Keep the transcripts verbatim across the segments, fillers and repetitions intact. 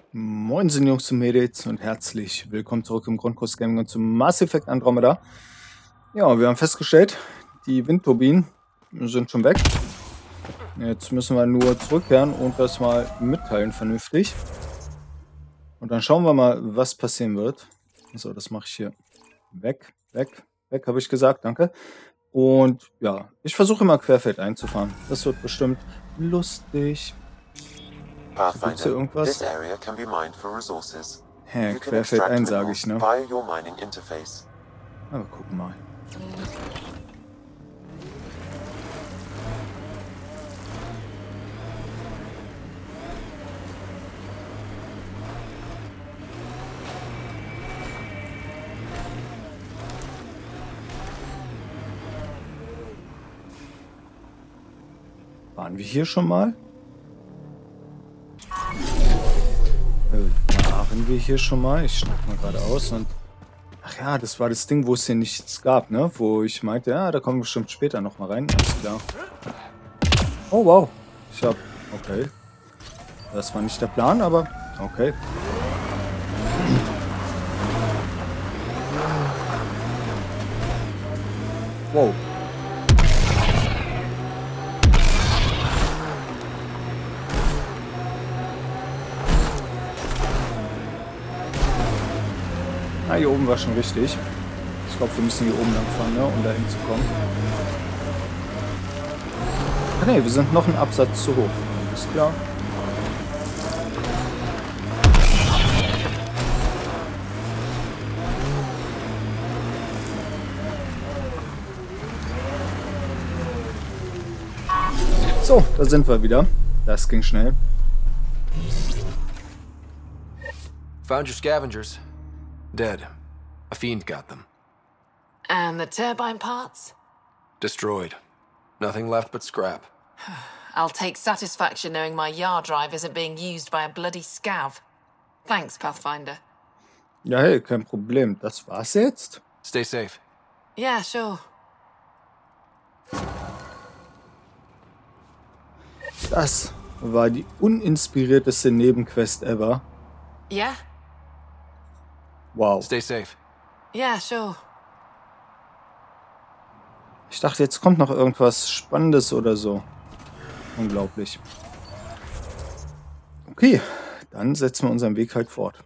Moin, sind Jungs und Mädels und herzlich willkommen zurück im Grundkurs Gaming und zum Mass Effect Andromeda. Ja, wir haben festgestellt, die Windturbinen sind schon weg. Jetzt müssen wir nur zurückkehren und das mal mitteilen vernünftig. Und dann schauen wir mal, was passieren wird. So, das mache ich hier weg, weg, weg, habe ich gesagt, danke. Und ja, ich versuche immer querfeld einzufahren. Das wird bestimmt lustig. Gibt's hier Pathfinder, irgendwas? this area can be mined for resources. Hä, You can querfeld extract ein, sage ich, minerals ne? via your mining interface. Aber gucken mal. Waren wir hier schon mal? Äh, waren wir hier schon mal? Ich schneide mal gerade aus und... Ach ja, das war das Ding, wo es hier nichts gab, ne? Wo ich meinte, ja, da kommen wir bestimmt später nochmal rein. Alles klar. Oh, wow. Ich hab... Okay. Das war nicht der Plan, aber... Okay. Wow. Ah, hier oben war schon richtig. Ich glaube, wir müssen hier oben lang fahren, ne? Um da hinzukommen. Ah ne, wir sind noch einen Absatz zu hoch. Ist klar. So, da sind wir wieder. Das ging schnell. Found your scavengers. Dead. A fiend got them. And the turbine parts? Destroyed. Nothing left but scrap. I'll take satisfaction knowing my yard drive isn't being used by a bloody scav. Thanks, Pathfinder. Ja, hey, kein Problem. Das war's jetzt? Stay safe. Yeah, sure. Das war die uninspirierteste Nebenquest ever. Yeah? Wow. Stay safe. Yeah, sure. Ich dachte, jetzt kommt noch irgendwas Spannendes oder so. Unglaublich. Okay, dann setzen wir unseren Weg halt fort.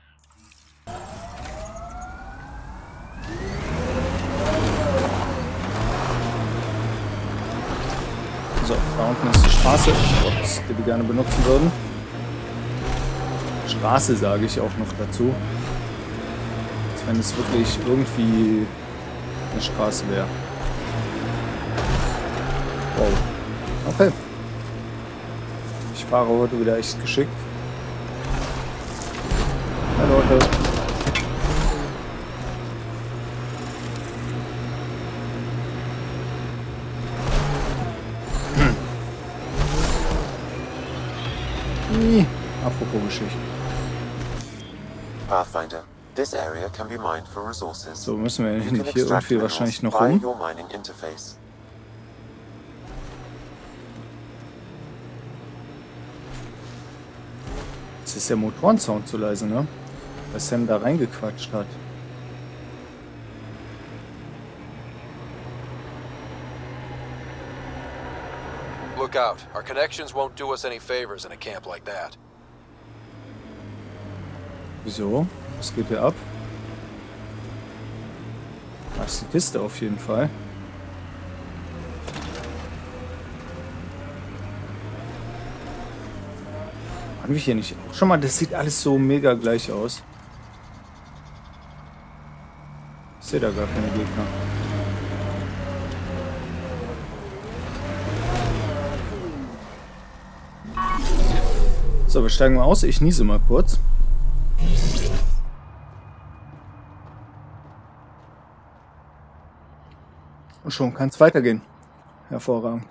So, da unten ist die Straße, die wir gerne benutzen würden. Straße sage ich auch noch dazu. Als wenn es wirklich irgendwie eine Straße wäre. Wow. Okay. Ich fahre heute wieder echt geschickt. Hi Leute. Hm. Apropos Geschichte. Pathfinder, this area can be mined for resources. So müssen wir You hier can extract irgendwie wahrscheinlich minerals noch via rum. your mining interface. Jetzt ist der Motorensound zu leise, ne? Weil Sam da reingequatscht hat. Look out. Our connections won't do us any favors in a camp like that. Wieso? Was geht hier ab? Da ist die Kiste auf jeden Fall. Waren wir hier nicht auch schon mal? Das sieht alles so mega gleich aus. Ich sehe da gar keine Gegner. So, wir steigen mal aus. Ich niese mal kurz. Und schon kann es weitergehen. Hervorragend.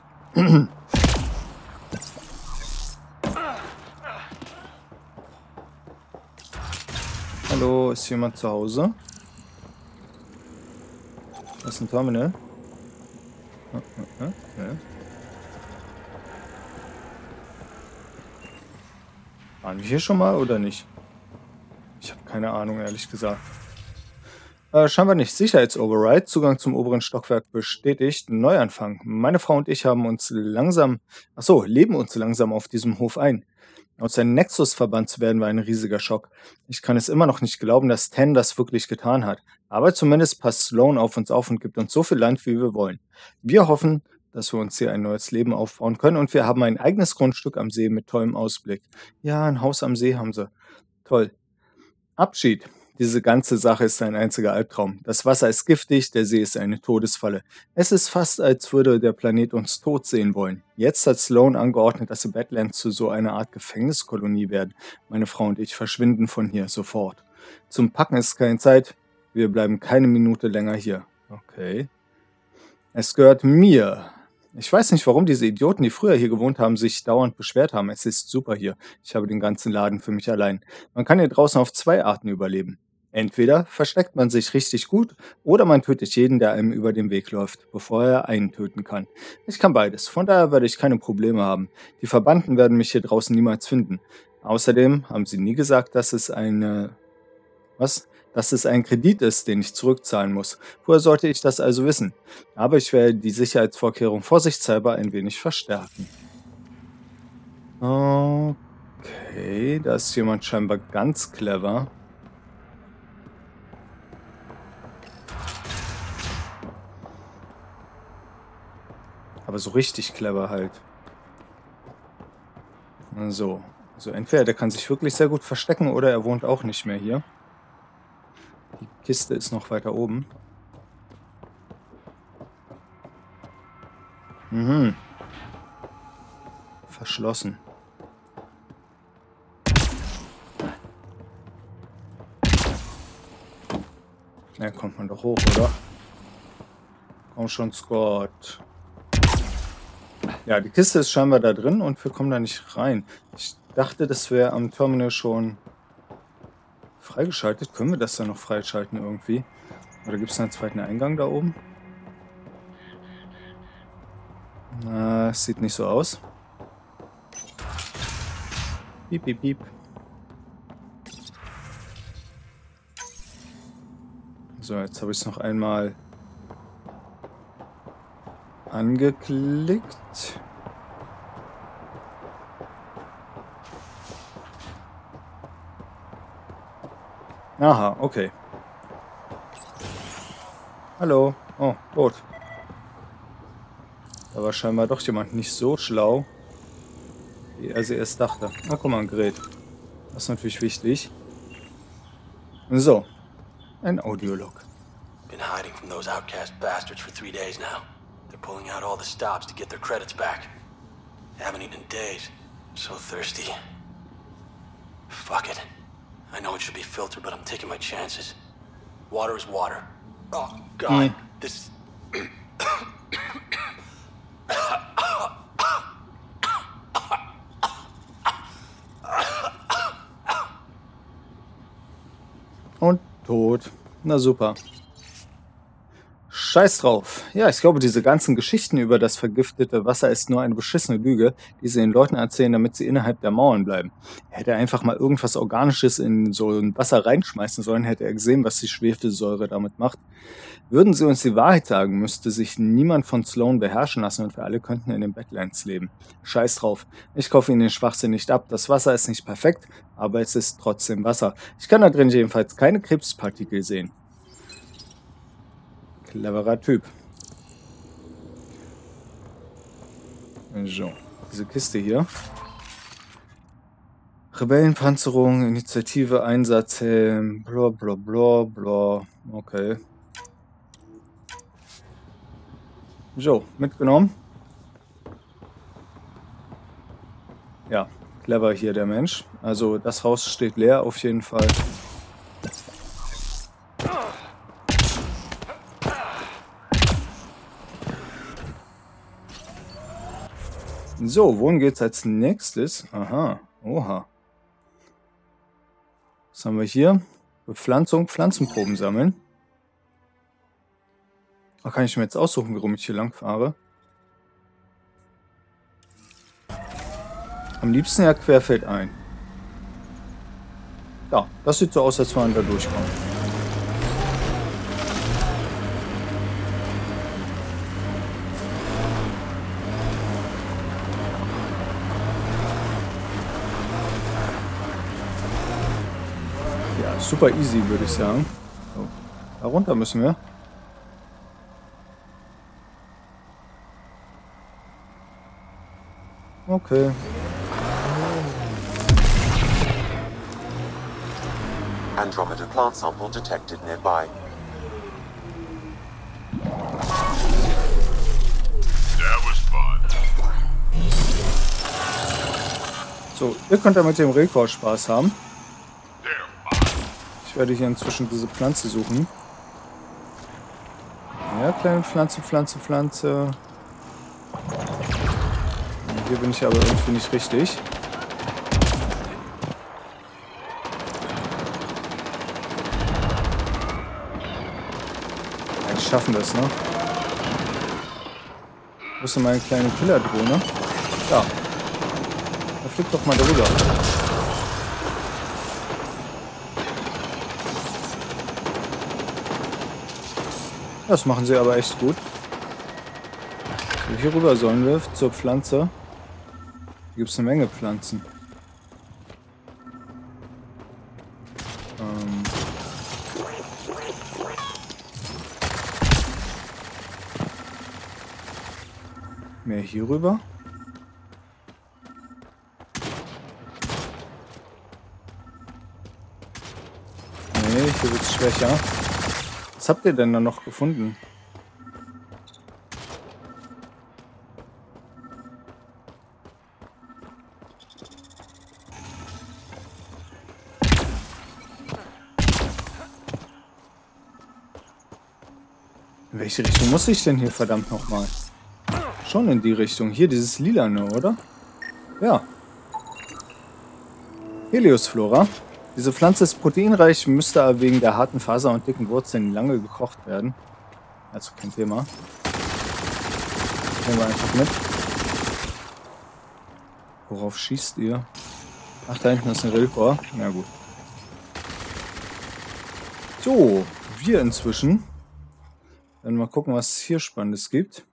Hallo, ist jemand zu Hause? Das ist ein Terminal. Ja, ja, ja. Waren wir hier schon mal oder nicht? Ich habe keine Ahnung, ehrlich gesagt. Äh, scheinbar nicht. Sicherheitsoverride. Zugang zum oberen Stockwerk bestätigt. Neuanfang. Meine Frau und ich haben uns langsam... Achso, leben uns langsam auf diesem Hof ein. Aus einem Nexus verbannt zu werden war ein riesiger Schock. Ich kann es immer noch nicht glauben, dass Ten das wirklich getan hat. Aber zumindest passt Sloan auf uns auf und gibt uns so viel Land, wie wir wollen. Wir hoffen, dass wir uns hier ein neues Leben aufbauen können und wir haben ein eigenes Grundstück am See mit tollem Ausblick. Ja, ein Haus am See haben sie. Toll. Abschied. Diese ganze Sache ist ein einziger Albtraum. Das Wasser ist giftig, der See ist eine Todesfalle. Es ist fast, als würde der Planet uns tot sehen wollen. Jetzt hat Sloan angeordnet, dass die Badlands zu so einer Art Gefängniskolonie werden. Meine Frau und ich verschwinden von hier sofort. Zum Packen ist keine Zeit. Wir bleiben keine Minute länger hier. Okay. Es gehört mir. Ich weiß nicht, warum diese Idioten, die früher hier gewohnt haben, sich dauernd beschwert haben. Es ist super hier. Ich habe den ganzen Laden für mich allein. Man kann hier draußen auf zwei Arten überleben. Entweder versteckt man sich richtig gut oder man tötet jeden, der einem über den Weg läuft, bevor er einen töten kann. Ich kann beides, von daher werde ich keine Probleme haben. Die Verbannten werden mich hier draußen niemals finden. Außerdem haben sie nie gesagt, dass es eine... Was? Dass es ein Kredit ist, den ich zurückzahlen muss. Woher sollte ich das also wissen? Aber ich werde die Sicherheitsvorkehrung vorsichtshalber ein wenig verstärken. Okay, da ist jemand scheinbar ganz clever. Aber so richtig clever halt. So, also entweder der kann sich wirklich sehr gut verstecken oder er wohnt auch nicht mehr hier. Die Kiste ist noch weiter oben. Mhm. Verschlossen. Na, kommt man doch hoch, oder? Komm schon, Scott. Ja, die Kiste ist scheinbar da drin und wir kommen da nicht rein. Ich dachte, das wäre am Terminal schon freigeschaltet. Können wir das dann noch freischalten irgendwie? Oder gibt es einen zweiten Eingang da oben? Na, es sieht nicht so aus. Piep, piep, piep. So, jetzt habe ich es noch einmal angeklickt. Aha, okay. Hallo. Oh, tot. Da war scheinbar doch jemand nicht so schlau, wie er sie erst dachte. Na, guck mal, ein Gerät. Das ist natürlich wichtig. So, ein Audiolog. Been hiding from those outcast bastards for three days now. They're pulling out all the stops to get their credits back. Haven't eaten in days. So thirsty. Fuck it. I know it should be filtered, but I'm taking my chances. Water is water. Oh, God. Mm. This... Und tot. Na super. Scheiß drauf. Ja, ich glaube, diese ganzen Geschichten über das vergiftete Wasser ist nur eine beschissene Lüge, die sie den Leuten erzählen, damit sie innerhalb der Mauern bleiben. Er hätte einfach mal irgendwas Organisches in so ein Wasser reinschmeißen sollen, hätte er gesehen, was die Schwefelsäure damit macht. Würden sie uns die Wahrheit sagen, müsste sich niemand von Sloan beherrschen lassen und wir alle könnten in den Badlands leben. Scheiß drauf. Ich kaufe ihnen den Schwachsinn nicht ab. Das Wasser ist nicht perfekt, aber es ist trotzdem Wasser. Ich kann da drin jedenfalls keine Krebspartikel sehen. Cleverer Typ. So, diese Kiste hier. Rebellenpanzerung, Initiative, Einsatzhelm, bla bla bla bla. Okay. So, mitgenommen. Ja, clever hier der Mensch. Also das Haus steht leer auf jeden Fall. So, wohin geht's als nächstes? Aha, oha. Was haben wir hier? Bepflanzung, Pflanzenproben sammeln. Da kann ich mir jetzt aussuchen, warum ich hier lang fahre. Am liebsten ja querfeldein. Ja, das sieht so aus, als wenn man da durchkommt. Ja, super easy, würde ich sagen. So, da runter müssen wir. Okay. Andromeda plant sample detected nearby. That was fun. So, ihr könnt ja mit dem Rekord Spaß haben. Ich werde hier inzwischen diese Pflanze suchen. Ja, kleine Pflanze, Pflanze, Pflanze. Hier bin ich aber irgendwie nicht richtig. Ja, die schaffen das, ne? Wo ist denn meine kleine Killerdrohne? Da. Da fliegt doch mal darüber. Das machen sie aber echt gut. So, hier rüber sollen wir zur Pflanze. Hier gibt es eine Menge Pflanzen. Ähm Mehr hier rüber. Nee, hier wird es schwächer. Was habt ihr denn da noch gefunden? In welche Richtung muss ich denn hier verdammt nochmal? Schon in die Richtung. Hier dieses Lilane, oder? Ja. Heliosflora. Diese Pflanze ist proteinreich, müsste aber wegen der harten Faser und dicken Wurzeln lange gekocht werden. Also kein Thema. Nehmen wir einfach mit. Worauf schießt ihr? Ach, da hinten ist ein Railcore. Na gut. So, wir inzwischen. Dann mal gucken, was es hier Spannendes gibt.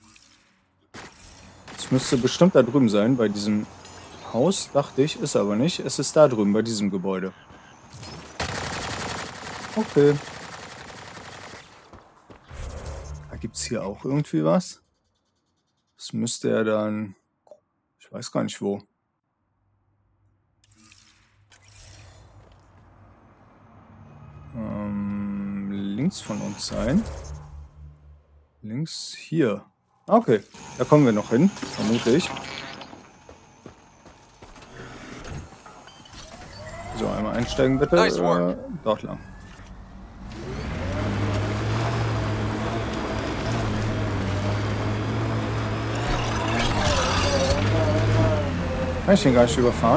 Es müsste bestimmt da drüben sein, bei diesem Haus, dachte ich. Ist aber nicht. Es ist da drüben, bei diesem Gebäude. Okay. Da gibt es hier auch irgendwie was. Das müsste ja dann... Ich weiß gar nicht wo. Ähm, links von uns sein. Links hier. Okay, da kommen wir noch hin, vermute ich. So, einmal einsteigen bitte. Nice work. Äh, dort lang. Kann ich den gar nicht überfahren?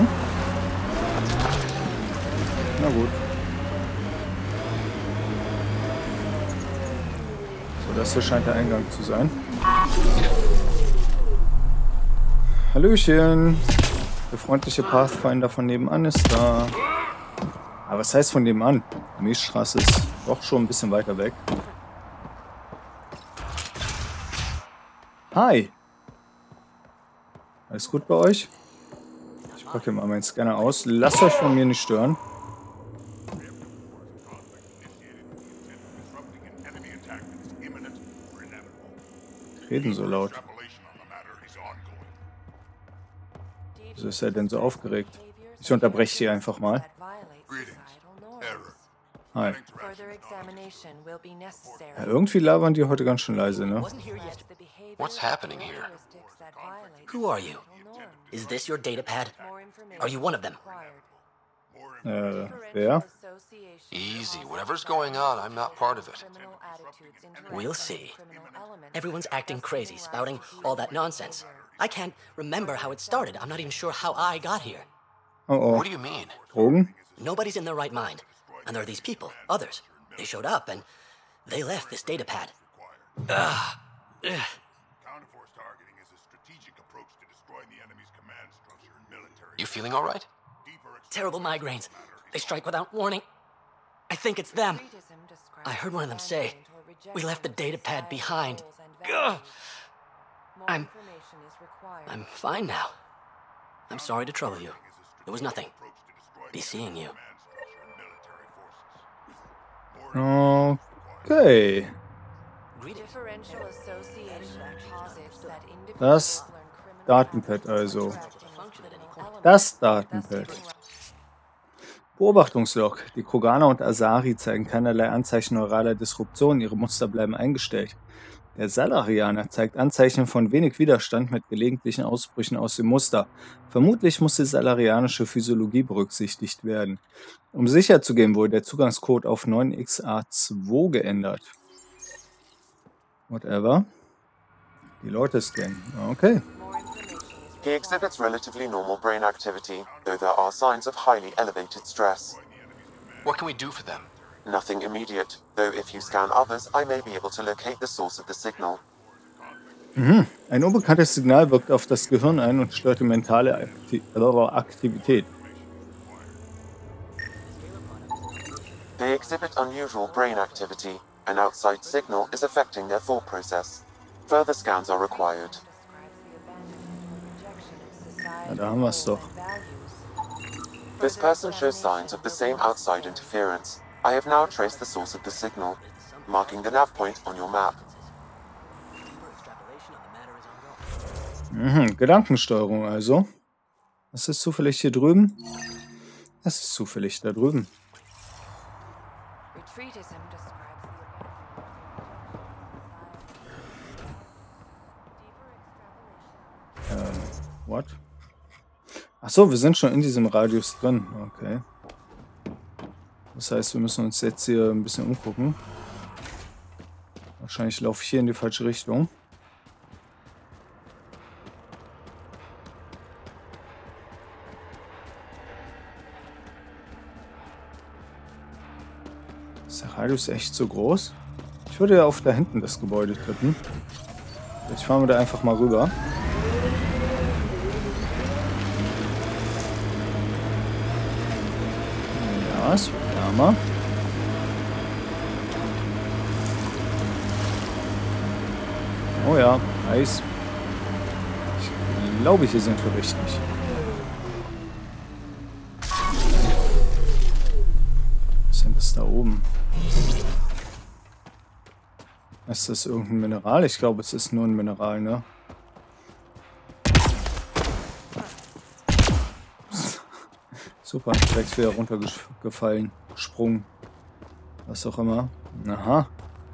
Na gut. So, das hier scheint der Eingang zu sein. Hallöchen. Der freundliche Pathfinder von nebenan ist da. Aber was heißt von nebenan? Die Milchstraße ist doch schon ein bisschen weiter weg. Hi. Alles gut bei euch? Ich packe mal meinen Scanner aus. Lasst euch von mir nicht stören. Reden so laut. Wieso ist er denn so aufgeregt? Ich unterbreche die einfach mal. Hi. Ja, irgendwie labern die heute ganz schön leise, ne? What's happening here? Who are you? Is this your datapad? Are you one of them? Äh, wer? Easy. Whatever's going on, I'm not part of it. We'll see. Everyone's acting crazy, spouting all that nonsense. I can't remember how it started. I'm not even sure how I got here. Oh oh. What do you mean? Drogen? Nobody's in their right mind. And there are these people, others. They showed up and they left this datapad. Ugh. Ugh. Counterforce targeting is a strategic approach to destroying the enemy's command structure and military. You feeling all right? Terrible migraines. They strike without warning. I think it's them. I heard one of them say, "We left the data pad behind." Ugh. I'm... I'm fine now. I'm sorry to trouble you. It was nothing. Be seeing you. Okay. Das Datenpad also. Das Datenpad. Beobachtungslog. Die Kroganer und Asari zeigen keinerlei Anzeichen neuraler Disruption, ihre Muster bleiben eingestellt. Der Salarianer zeigt Anzeichen von wenig Widerstand mit gelegentlichen Ausbrüchen aus dem Muster. Vermutlich muss die salarianische Physiologie berücksichtigt werden. Um sicher zu gehen, wurde der Zugangscode auf neun X A zwei geändert. Whatever. Die Leute scannen. Okay. He exhibits relatively normal brain activity, though there are signs of highly elevated stress. What can we do for them? Nothing immediate, though if you scan others, I may be able to locate the source of the signal. Mhm. Ein unbekanntes Signal wirkt auf das Gehirn ein und stört die mentale Akti Aktivität. They exhibit unusual brain activity. An outside signal is affecting their thought process. Further scans are required. Ja, da haben wir es doch. This person shows signs of the same outside interference. I have now traced the source of the signal, marking the nav point on your map. Mhm, Gedankensteuerung also. Was ist zufällig hier drüben? Das ist zufällig da drüben. Ähm, what? Achso, wir sind schon in diesem Radius drin. Okay. Das heißt, wir müssen uns jetzt hier ein bisschen umgucken. Wahrscheinlich laufe ich hier in die falsche Richtung. Ist der Radius echt so groß? Ich würde ja auf da hinten das Gebäude tippen. Vielleicht fahren wir da einfach mal rüber. Ja, es wird wärmer. Oh ja, Eis. Ich glaube, hier sind wir richtig. Was ist denn das da oben? Ist das irgendein Mineral? Ich glaube, es ist nur ein Mineral, ne? Super, direkt wieder runtergefallen, gesprungen. Was auch immer. Aha.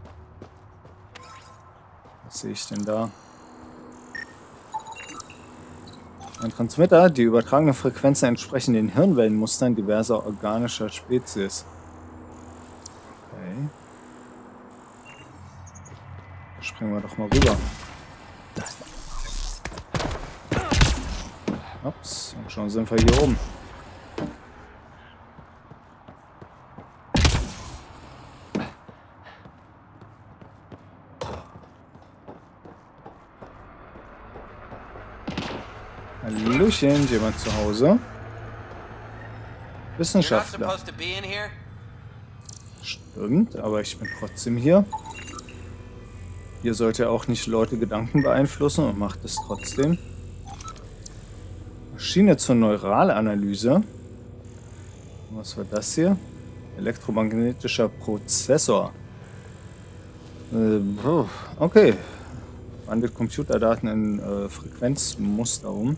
Was sehe ich denn da? Ein Transmitter, die übertragenen Frequenzen entsprechen den Hirnwellenmustern diverser organischer Spezies. Okay. Springen wir doch mal rüber. Ups, und schon sind wir hier oben. Hallöchen, jemand zu Hause? Wissenschaftler. Stimmt, aber ich bin trotzdem hier. Hier sollte auch nicht Leute Gedanken beeinflussen und macht es trotzdem. Maschine zur Neuralanalyse. Was war das hier? Elektromagnetischer Prozessor. Äh, okay. Wandelt Computerdaten in äh, Frequenzmuster um.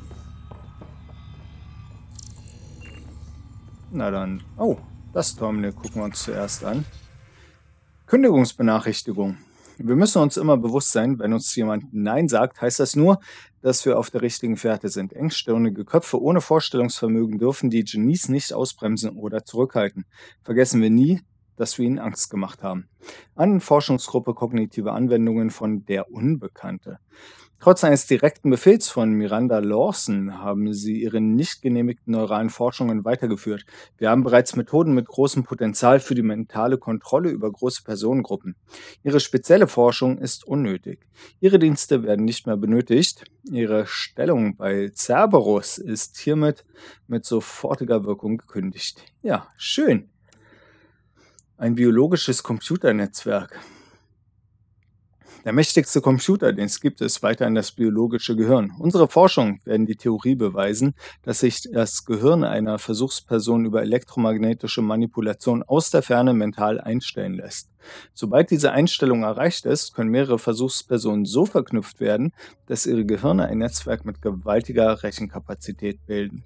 Na dann. Oh, das Terminal gucken wir uns zuerst an. Kündigungsbenachrichtigung. Wir müssen uns immer bewusst sein, wenn uns jemand Nein sagt, heißt das nur, dass wir auf der richtigen Fährte sind. Engstirnige Köpfe ohne Vorstellungsvermögen dürfen die Genies nicht ausbremsen oder zurückhalten. Vergessen wir nie, dass wir ihnen Angst gemacht haben. An Forschungsgruppe Kognitive Anwendungen von Der Unbekannte. Trotz eines direkten Befehls von Miranda Lawson haben sie ihre nicht genehmigten neuralen Forschungen weitergeführt. Wir haben bereits Methoden mit großem Potenzial für die mentale Kontrolle über große Personengruppen. Ihre spezielle Forschung ist unnötig. Ihre Dienste werden nicht mehr benötigt. Ihre Stellung bei Cerberus ist hiermit mit sofortiger Wirkung gekündigt. Ja, schön. Ein biologisches Computernetzwerk. Der mächtigste Computer, den es gibt, ist weiterhin das biologische Gehirn. Unsere Forschungen werden die Theorie beweisen, dass sich das Gehirn einer Versuchsperson über elektromagnetische Manipulation aus der Ferne mental einstellen lässt. Sobald diese Einstellung erreicht ist, können mehrere Versuchspersonen so verknüpft werden, dass ihre Gehirne ein Netzwerk mit gewaltiger Rechenkapazität bilden.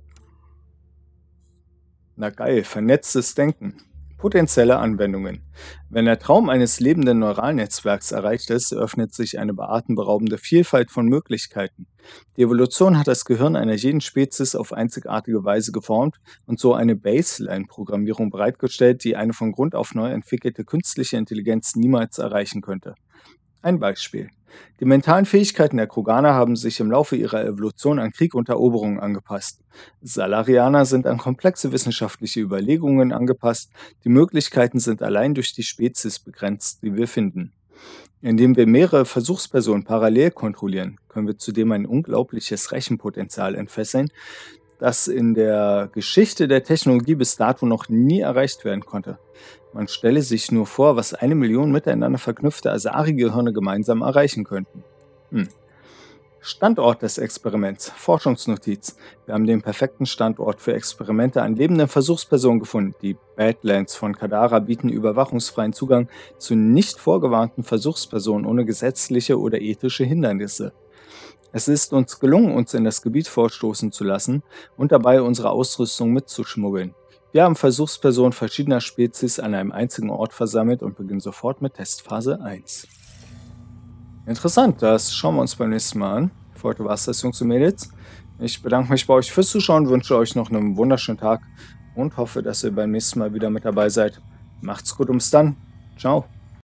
Na geil, vernetztes Denken. Potenzielle Anwendungen. Wenn der Traum eines lebenden Neuralnetzwerks erreicht ist, eröffnet sich eine atemberaubende Vielfalt von Möglichkeiten. Die Evolution hat das Gehirn einer jeden Spezies auf einzigartige Weise geformt und so eine Baseline-Programmierung bereitgestellt, die eine von Grund auf neu entwickelte künstliche Intelligenz niemals erreichen könnte. Ein Beispiel. Die mentalen Fähigkeiten der Kroganer haben sich im Laufe ihrer Evolution an Krieg und Eroberungen angepasst. Salarianer sind an komplexe wissenschaftliche Überlegungen angepasst. Die Möglichkeiten sind allein durch die Spezies begrenzt, die wir finden. Indem wir mehrere Versuchspersonen parallel kontrollieren, können wir zudem ein unglaubliches Rechenpotenzial entfesseln, das in der Geschichte der Technologie bis dato noch nie erreicht werden konnte. Man stelle sich nur vor, was eine Million miteinander verknüpfte Asari-Gehirne gemeinsam erreichen könnten. Hm. Standort des Experiments. Forschungsnotiz. Wir haben den perfekten Standort für Experimente an lebenden Versuchspersonen gefunden. Die Badlands von Kadara bieten überwachungsfreien Zugang zu nicht vorgewarnten Versuchspersonen ohne gesetzliche oder ethische Hindernisse. Es ist uns gelungen, uns in das Gebiet vorstoßen zu lassen und dabei unsere Ausrüstung mitzuschmuggeln. Wir haben Versuchspersonen verschiedener Spezies an einem einzigen Ort versammelt und beginnen sofort mit Testphase eins. Interessant, das schauen wir uns beim nächsten Mal an. Für heute war es das, Jungs und Mädels. Ich bedanke mich bei euch fürs Zuschauen, wünsche euch noch einen wunderschönen Tag und hoffe, dass ihr beim nächsten Mal wieder mit dabei seid. Macht's gut und bis dann. Ciao.